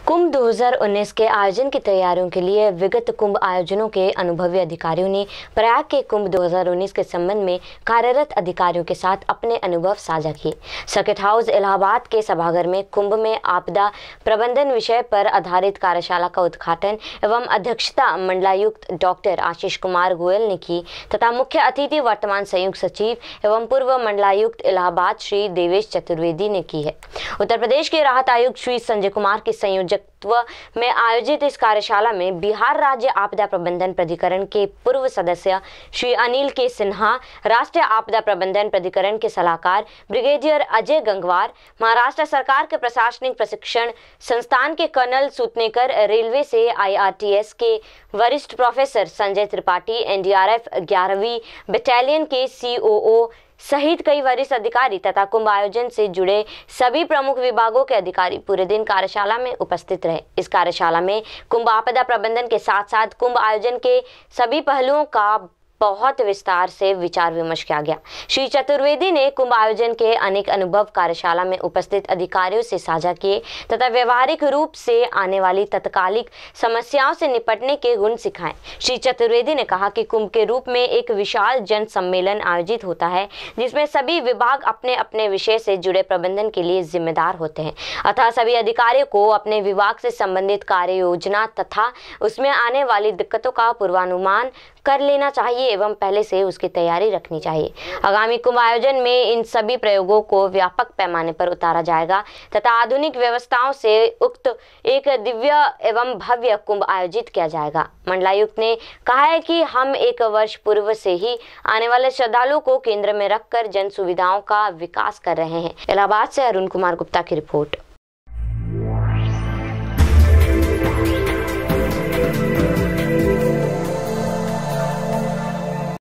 कुंभ 2019 के आयोजन की तैयारियों के लिए विगत कुंभ आयोजनों के अनुभवी अधिकारियों ने प्रयाग के कुंभ 2019 के संबंध में कार्यरत अधिकारियों के साथ अपने अनुभव साझा किए। सर्किट हाउस इलाहाबाद के सभागार में कुंभ में आपदा प्रबंधन विषय पर आधारित कार्यशाला का उद्घाटन एवं अध्यक्षता मंडलायुक्त डॉक्टर आशीष कुमार गोयल ने की तथा मुख्य अतिथि वर्तमान संयुक्त सचिव एवं पूर्व मंडलायुक्त इलाहाबाद श्री देवेश चतुर्वेदी ने की है। उत्तर प्रदेश के राहत आयुक्त श्री संजय कुमार के संयोजकत्व में आयोजित इस कार्यशाला में बिहार राज्य आपदा प्रबंधन प्राधिकरण के पूर्व सदस्य श्री अनिल के सिन्हा, राष्ट्रीय आपदा प्रबंधन प्राधिकरण के सलाहकार ब्रिगेडियर अजय गंगवार, महाराष्ट्र सरकार के प्रशासनिक प्रशिक्षण संस्थान के कर्नल सूतनेकर, रेलवे से IRTS के वरिष्ठ प्रोफेसर संजय त्रिपाठी, NDRF 11वीं बटालियन के COO सहित कई वरिष्ठ अधिकारी तथा कुंभ आयोजन से जुड़े सभी प्रमुख विभागों के अधिकारी पूरे दिन कार्यशाला में उपस्थित रहे। इस कार्यशाला में कुंभ आपदा प्रबंधन के साथ साथ कुंभ आयोजन के सभी पहलुओं का बहुत विस्तार से विचार विमर्श किया गया। श्री चतुर्वेदी ने कुंभ आयोजन के अनेक अनुभव कार्यशाला में उपस्थित अधिकारियों से साझा किए तथा व्यवहारिक रूप से आने वाली तत्कालिक समस्याओं से निपटने के गुण सिखाए। श्री चतुर्वेदी ने कहा कि कुंभ के रूप में एक विशाल जन सम्मेलन आयोजित होता है जिसमें सभी विभाग अपने अपने विषय से जुड़े प्रबंधन के लिए जिम्मेदार होते हैं, अतः सभी अधिकारियों को अपने विभाग से संबंधित कार्य योजना तथा उसमें आने वाली दिक्कतों का पूर्वानुमान कर लेना चाहिए एवं पहले से उसकी तैयारी रखनी चाहिए। आगामी कुंभ आयोजन में इन सभी प्रयोगों को व्यापक पैमाने पर उतारा जाएगा तथा आधुनिक व्यवस्थाओं से उक्त एक दिव्य एवं भव्य कुंभ आयोजित किया जाएगा। मंडलायुक्त ने कहा है कि हम एक वर्ष पूर्व से ही आने वाले श्रद्धालुओं को केंद्र में रखकर जन सुविधाओं का विकास कर रहे हैं। इलाहाबाद से अरुण कुमार गुप्ता की रिपोर्ट।